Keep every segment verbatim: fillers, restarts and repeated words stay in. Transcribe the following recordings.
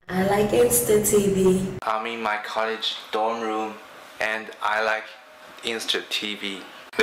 I like Insta-T V. I'm in my college dorm room and I like Instra-T V.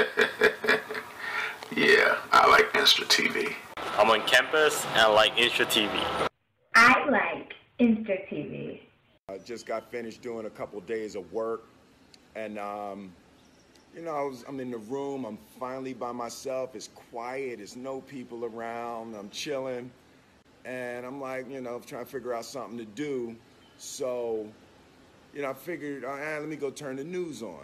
Yeah, I like Instra-T V. I'm on campus and I like Instra-T V. I like Instra-T V. I just got finished doing a couple days of work, and um, you know, I was, I'm in the room, I'm finally by myself, it's quiet, there's no people around, I'm chilling, and I'm like, you know, trying to figure out something to do. So, you know, I figured, ah, let me go turn the news on.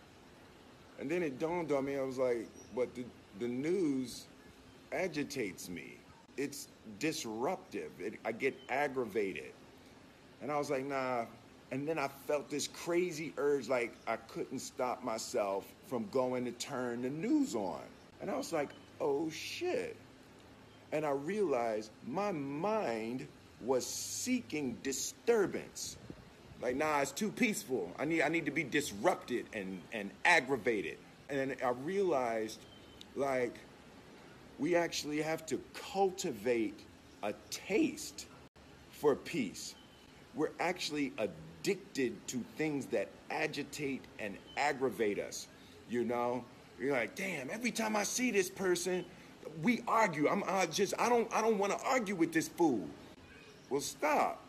And then it dawned on me, I was like, but the, the news agitates me. It's disruptive, it, I get aggravated. And I was like, nah. And then I felt this crazy urge, like I couldn't stop myself from going to turn the news on. And I was like, oh shit. And I realized my mind was seeking disturbance. Like, nah, it's too peaceful. I need, I need to be disrupted and, and aggravated. And I realized, like, we actually have to cultivate a taste for peace. We're actually addicted to things that agitate and aggravate us, you know? You're like, damn, every time I see this person, we argue. I'm I just, I don't, I don't want to argue with this fool. Well, stop.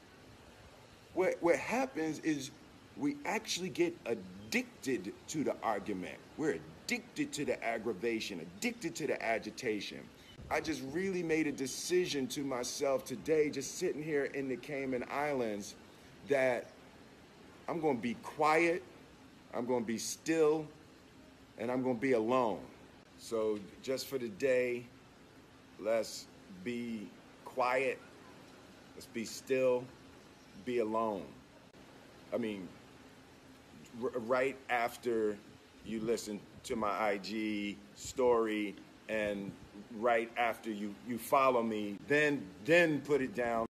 What, what happens is we actually get addicted to the argument. We're addicted to the aggravation, addicted to the agitation. I just really made a decision to myself today, just sitting here in the Cayman Islands, that I'm going to be quiet, I'm going to be still, and I'm going to be alone. So just for the day, let's be quiet, let's be still, be alone. I mean, r- right after you listen to my I G story and right after you, you follow me, then then put it down.